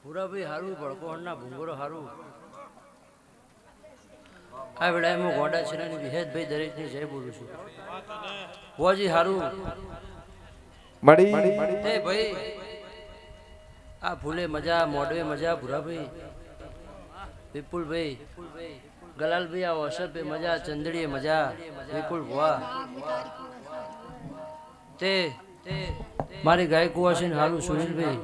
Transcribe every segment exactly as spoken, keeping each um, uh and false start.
પૂરા ભાઈ હારું ભડકોહણના ભૂંગરો હારું આ વેળાએ હું ગોડા છેડાની વિહેતભાઈ દરેકની જય બોલું છું હોજી હારું મળી એ ભાઈ આ ફૂલે મજા મોડવે મજા ભૂરાભાઈ વિપુલભાઈ ગલાલભાઈ આ વસતભાઈ મજા ચંદડીએ મજા વિપુલ ભુવા તે મારી ગાય કુવાસી હારું સુનિલભાઈ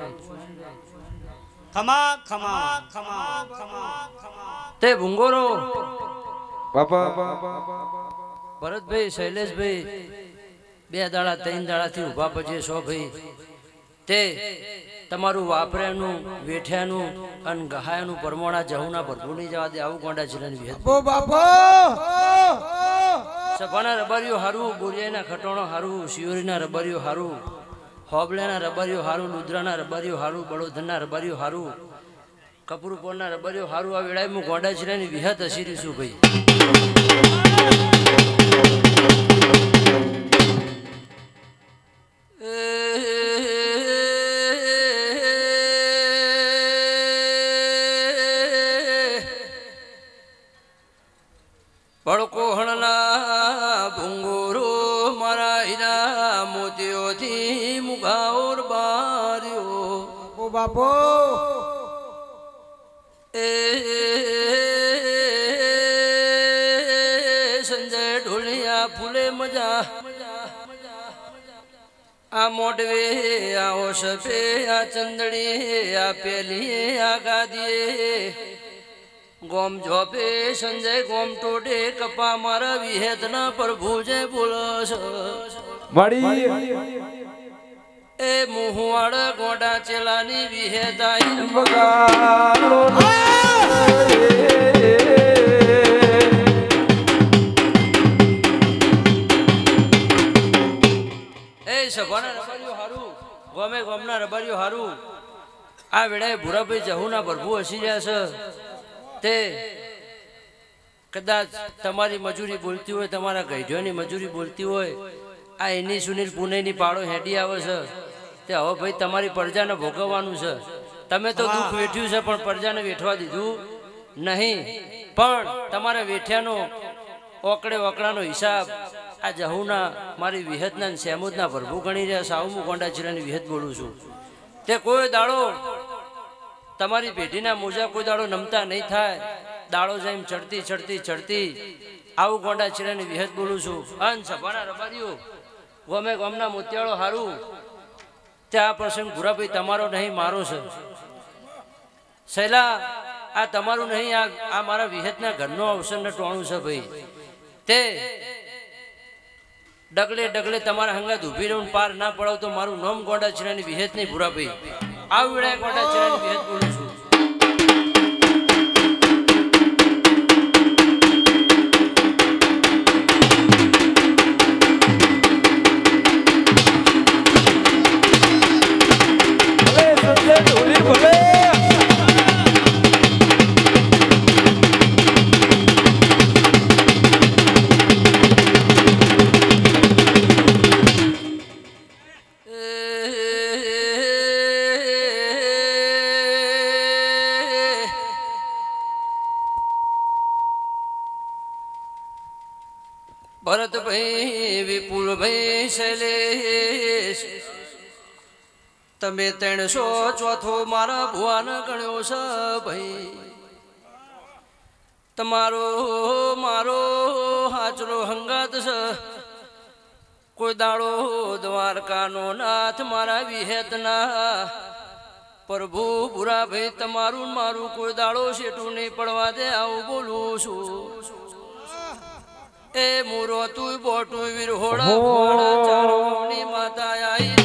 ખમા ખમા ખમા ખમા ખમા તે ભૂંગોરો બાપા ભરતભાઈ શૈલેષભાઈ બે દાડા ત્રણ દાડાથી ઊભા પછી સો ભાઈ તે તમારું વાપર્યાનું વેઠ્યાનું અને ગહાયાનું પરમોણા જહુના ભરપૂર નહીં જવા દે આવું ગોંડા જિલ્લાની વિહત સભાના રબારીઓ હારું બોરિયાના ખટોણો હારું શિયોરીના રબારીઓ હારું હોબલાના રબારીઓ હારું લુદ્રાના રબારીઓ હારું બળોધરના રબારીઓ હારું કપૂરપોરના રબારીઓ હારું આ વેળાએ હું ગોંડા જિલ્લાની વિહત હસીરી છું ભાઈ ભડકોહણના ભૂંગોરો મારા હીરા મોતીઓથી મુગાઓર બાર્યો ઓ બાપો એ સંજય ઢોલિયા ફૂલે મજા આ મોડવે આ ઓશપે આ ચંદડી આ પેલી આ ગાદીએ ગોમ જોપે સંજય ગોમ ટોડે કપા મારા વિહેતના પ્રભુ જય બોલસ મળી એ મુહવાડ ગોડા ચેલાની વિહેતાઈ બગાડો એ સભાના રબારીઓ હારું ગોમે ગોમના રબારીઓ હારું આ વેળાએ ભૂરાભાઈ જહુના પ્રભુ હસી રહ્યા છે તે કદાચ તમારી મજૂરી બોલતી હોય તમારા ગઈઢોની મજૂરી બોલતી હોય આ એની સુનિલ પુણેની પાડો હેડી આવે છે તે હવે ભાઈ તમારી પ્રજાને ભોગવવાનું છે તમે તો દુઃખ વેઠ્યું છે પણ પ્રજાને વેઠવા દીધું નહીં પણ તમારા વેઠ્યાનો ઓકડે ઓકડાનો હિસાબ આ જહુના મારી વિહતના સેમુદના પ્રભુ ગણી રહ્યા સાવમુ ગોંડા જિલ્લાની વિહત બોલું છું તે કોઈ દાડો તમારી પેઢીના મોજા કોઈ દાડો નમતા નહીં થાય દાડો જઈને ચડતી ચડતી ચડતી આવું ગોંડા ચીરાની વિહત બોલું છું અન સભાના રબારીઓ ગોમે ગોમના મોતિયાળો હારું ત્યાં પ્રસંગ ભૂરાભાઈ તમારો નહીં મારો છે સહેલા આ તમારું નહીં આ આ મારા વિહતના ઘરનો અવસરને ટોણું છે ભાઈ તે ડગલે ડગલે તમારા હંગાત ઊભી રહું પાર ના પડાવ તો મારું નોમ ગોંડા ચીરાની વિહત નહીં ભૂરાભાઈ આ વેળાએ ગોંડા ચીરાની વિહત બોલું છું ભરતભાઈ વિપુલભાઈ શૈલેષ તમે ત્રણસો ચોથો મારા ભુવાને ગણ્યો છે ભાઈ તમારો મારો હાચલો હંગાત છે કોઈ દાડો દ્વારકાનો નાથ મારા વિહેતના પ્રભુ ભૂરાભાઈ તમારું મારું કોઈ દાડો શેઠું નહીં પડવા દે આવું બોલું છું એ મુરો તું બોટું વિરહોડા ભોળા ચારોની માતા આઈ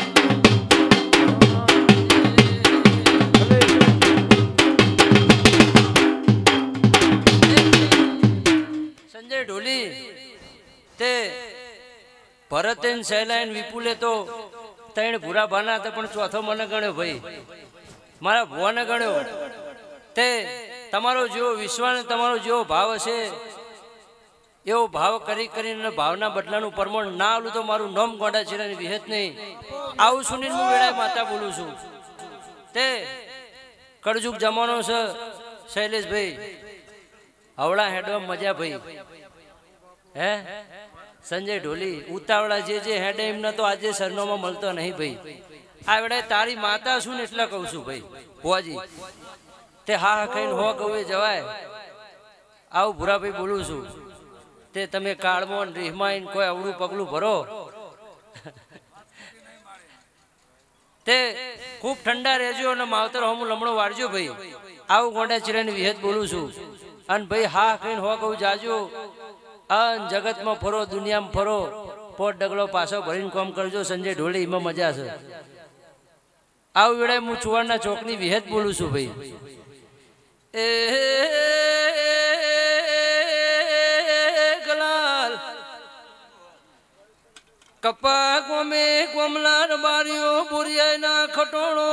સંજય ઢોલી તે ભરતન શૈલાયન વિપુલે તો ત્રણ ભૂરા ભાના હતા પણ ચોથો મને ગણ્યો ભાઈ મારા ભુવાને ગણ્યો તે તમારો જેવો વિશ્વાસ તમારો જેવો ભાવ હશે એવો ભાવ કરી કરીને ભાવના બદલાનું પરમણ ના આલું તો મારું નામ ગોંડા ચીરાની વિહેત નહીં આવું સુનિલ હું વેળાએ માતા બોલું છું તે કળજુગ જમાનો છે શૈલેષભાઈ હવળા હેડવા મજા ભાઈ હે સંજય ઢોલી ઉતાવળા જે જે હેડે એમને તો આજે સરનામાં મળતો નહીં ભાઈ આ વેળાએ તારી માતા છું ને એટલે કહું છું ભાઈ ભુવાજી તે હા હા કહીને હો ગવે જવાય આવું ભૂરાભાઈ બોલું છું તે તમે કાળમોન રીહમાઈન કોઈ અવળું પગલું ભરો તે ખૂબ ઠંડા રહેજો અને માવતર હોમું લમણો વાળજો ભાઈ આવું ગોંડા ચીરાની વિહત બોલું છું અને ભાઈ હા કહીને હો કહું જાજો અન જગતમાં ફરો દુનિયામાં ફરો પોટ ડગલો પાછો ભરીને કોમ કરજો સંજય ઢોળી એમાં મજા છે આવું વેળાએ હું ચુવાડના ચોકની વિહત બોલું છું ભાઈ એ ગલાલ કપા ગોમે ગોમલાર બારીઓ બોરિયાના ખટોણો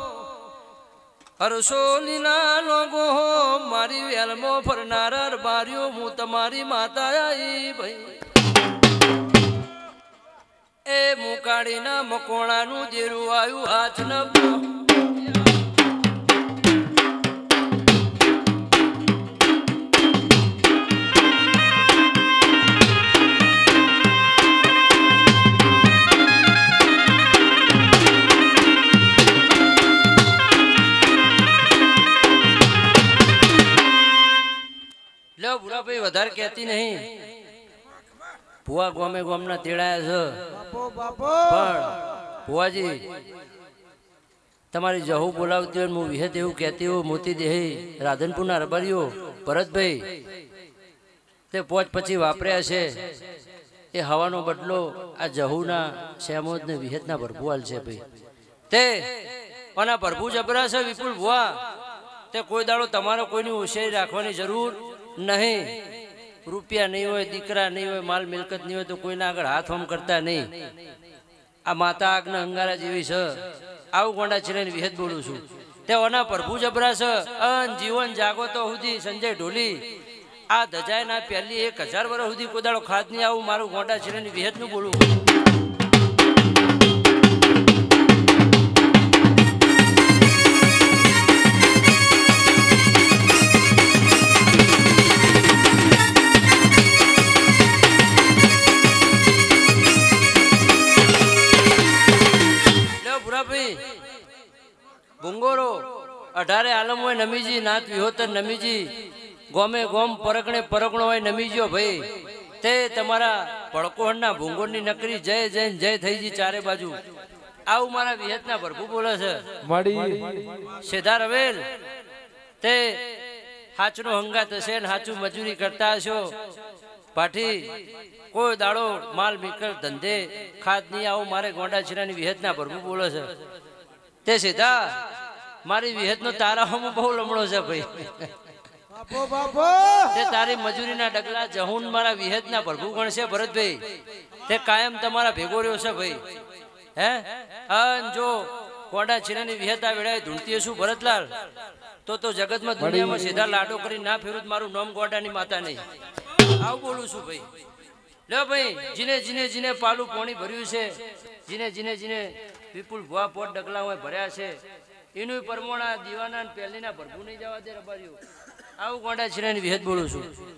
હરસો લીલા લોગો મારી વેલમો ફરનાર બારીઓ હું તમારી માતા આઈ ભાઈ એ મુકાડીના મકોણાનું દેરું આવ્યું હાથ ન લો ભૂરા ભાઈ વધારે કહેતી નહીં ભુવા ગોમે ગોમના તેડાયા છે પણ ભુવાજી તમારી જહુ બોલાવતી હોય હું વિહત એવું કહેતી હોય મોતી દેહી રાધનપુરના રબારીઓ ભરતભાઈ તે પોચ પછી વાપર્યા છે એ હવાનો બદલો આ જહુના શેમોદ ને વિહતના ભરભુવાલ છે ભાઈ તે અને ભરભુ જબરા છે વિપુલ ભુવા તે કોઈ દાડો તમારે કોઈની હોશિયારી રાખવાની જરૂર નહીં રૂપિયા નહીં હોય દીકરા નહીં હોય માલ મિલકત નહીં હોય તો કોઈના આગળ હાથ હોમ કરતા નહીં આ માતા આગના અંગારા જેવી છે આવું ગોંડા ચીરાની વિહત બોલું છું તેઓના પ્રભુ જબરા છે અન જીવન જાગો તો સુધી સંજય ઢોલી આ ધજાયના પહેલી એક હજાર વર્ષ સુધી કોદાળો ખાદ નહીં આવું મારું ગોંડા ચીરાની વિહતનું બોલું ભુંગોરો અઢારે આલમ હોય નમીજી નાથ વિહોતર નમીજી ગોમે ગોમ પરકણે પરકણો હોય નમીજો ભાઈ તે તમારા ભડકોહણના ભુંગોરની નકરી જય જય જય થઈ જી ચારે બાજુ આવું મારા વિહતના ભરભુ બોલે છે મળી સીધા રવેલ તે હાચનો હંગાત હશે ને હાચું મજૂરી કરતા હશો પાઠી કોઈ દાડો માલ મિલકત ધંધે ખાદ નહીં આવું મારે ગોંડા ચીરાની વિહતના ભરભુ બોલે છે તે સીધા મારી વિહતનો તારાઓમાં બહુ લમણો છે ભાઈ તે તારી મજૂરીના ડગલા જહુન મારા વિહતના પ્રભુ ગણશે ભરતભાઈ તે કાયમ તમારા ભેગો રહ્યો છે ભાઈ હે અન જો કોડા ચીરાની વિહત આ વેળાએ ધૂણતી હશું ભરતલાલ તો તો જગતમાં દુનિયામાં સીધા લાડો કરી ના ફેરું મારું નામ ગોડાની માતા નહીં આવું બોલું છું ભાઈ લે ભાઈ જીને જીને જીને પાલું પોણી ભર્યું છે જીને જીને જીને વિપુલ ભુવા પોટ ડગલા હોય ભર્યા છે એનું પરમોણા દીવાના પહેલીના ભરભું નહીં જવા દે રબારીઓ આવું ગોંડા ચીરાની વિહત બોલું છું